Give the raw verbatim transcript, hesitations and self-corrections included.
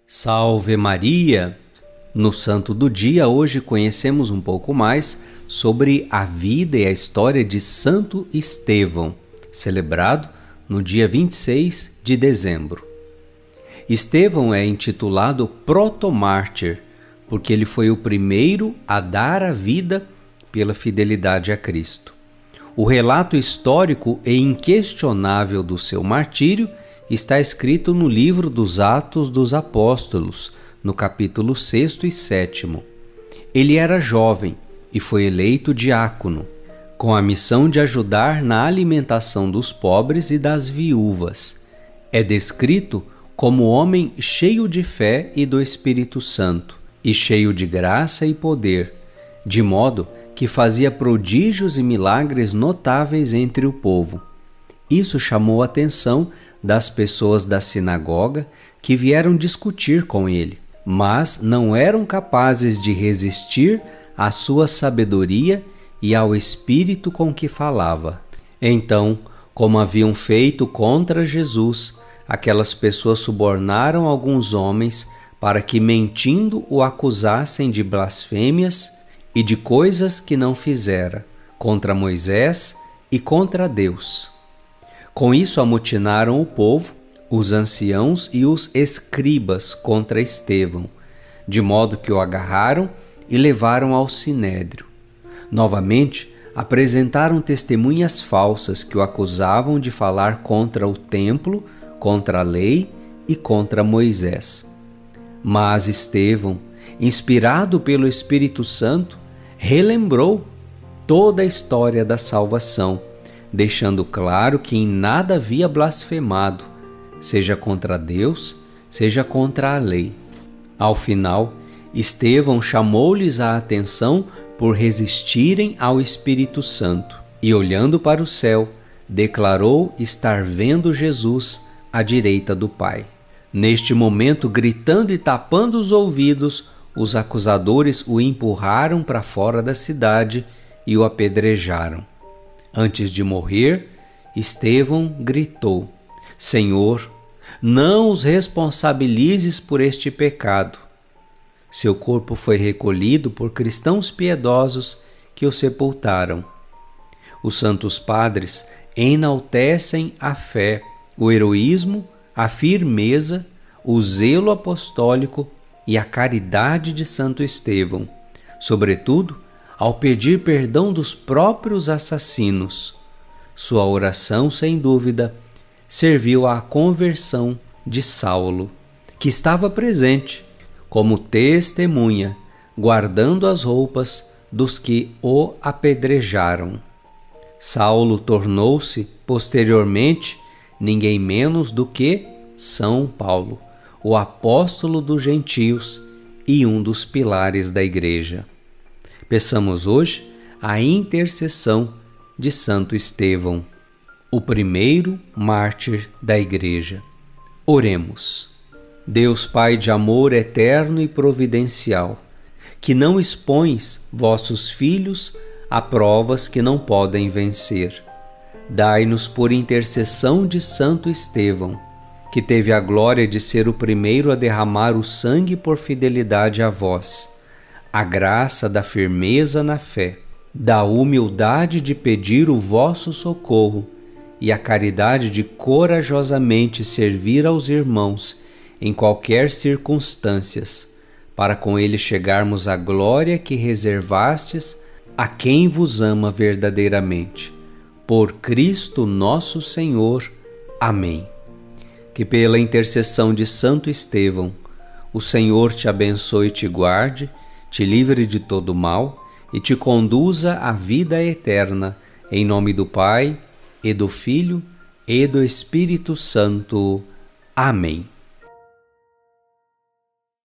Salve Maria! No Santo do Dia, hoje conhecemos um pouco mais sobre a vida e a história de Santo Estevão, celebrado no dia vinte e seis de dezembro. Estevão é intitulado protomártir, porque ele foi o primeiro a dar a vida pela fidelidade a Cristo. O relato histórico e inquestionável do seu martírio está escrito no livro dos Atos dos Apóstolos, no capítulo seis e sete. Ele era jovem e foi eleito diácono, com a missão de ajudar na alimentação dos pobres e das viúvas. É descrito como homem cheio de fé e do Espírito Santo, e cheio de graça e poder, de modo que fazia prodígios e milagres notáveis entre o povo. Isso chamou a atenção das pessoas da sinagoga que vieram discutir com ele, mas não eram capazes de resistir à sua sabedoria e ao espírito com que falava. Então, como haviam feito contra Jesus, aquelas pessoas subornaram alguns homens para que, mentindo, o acusassem de blasfêmias e de coisas que não fizera, contra Moisés e contra Deus. Com isso amotinaram o povo, os anciãos e os escribas contra Estevão, de modo que o agarraram e levaram ao sinédrio. Novamente, apresentaram testemunhas falsas que o acusavam de falar contra o templo, contra a lei e contra Moisés. Mas Estevão, inspirado pelo Espírito Santo, relembrou toda a história da salvação, deixando claro que em nada havia blasfemado, seja contra Deus, seja contra a lei. Ao final, Estevão chamou-lhes a atenção por resistirem ao Espírito Santo e, olhando para o céu, declarou estar vendo Jesus à direita do Pai. Neste momento, gritando e tapando os ouvidos, os acusadores o empurraram para fora da cidade e o apedrejaram. Antes de morrer, Estevão gritou: Senhor, não os responsabilizes por este pecado. Seu corpo foi recolhido por cristãos piedosos que o sepultaram. Os santos padres enaltecem a fé, o heroísmo, a firmeza, o zelo apostólico e a caridade de Santo Estevão, sobretudo ao pedir perdão dos próprios assassinos. Sua oração, sem dúvida, serviu à conversão de Saulo, que estava presente como testemunha, guardando as roupas dos que o apedrejaram. Saulo tornou-se, posteriormente, ninguém menos do que São Paulo, o apóstolo dos gentios e um dos pilares da Igreja. Peçamos hoje a intercessão de Santo Estevão, o primeiro mártir da Igreja. Oremos. Deus Pai de amor eterno e providencial, que não expões vossos filhos a provas que não podem vencer, dai-nos por intercessão de Santo Estevão, que teve a glória de ser o primeiro a derramar o sangue por fidelidade a vós, a graça da firmeza na fé, da humildade de pedir o vosso socorro e a caridade de corajosamente servir aos irmãos em qualquer circunstâncias, para com ele chegarmos à glória que reservastes a quem vos ama verdadeiramente. Por Cristo nosso Senhor. Amém. Que pela intercessão de Santo Estevão, o Senhor te abençoe e te guarde, te livre de todo mal e te conduza à vida eterna, em nome do Pai, e do Filho, e do Espírito Santo. Amém.